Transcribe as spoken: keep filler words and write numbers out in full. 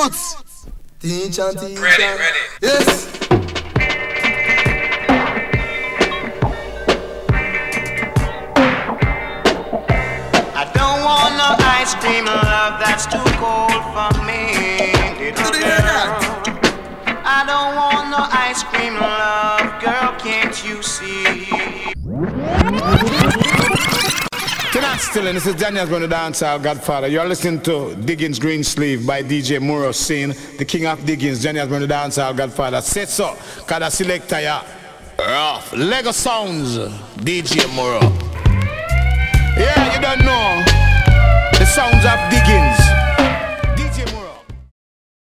Roots. Teach and teach. Ready, ready. Yes. I don't want no ice cream love, that's too cold for me, little girl. I don't want no ice cream love, girl, can't you see? Tonight still, and this is Daniel's Brand the Dancehall Godfather. You're listening to Diggins Green Sleeve by D J Muro Scene, the king of Diggins, Daniel's Brand the Dancehall Godfather. Say so, cause the selector ya rough. Lego Sounds, D J Muro. Yeah, you don't know the sounds of Diggins.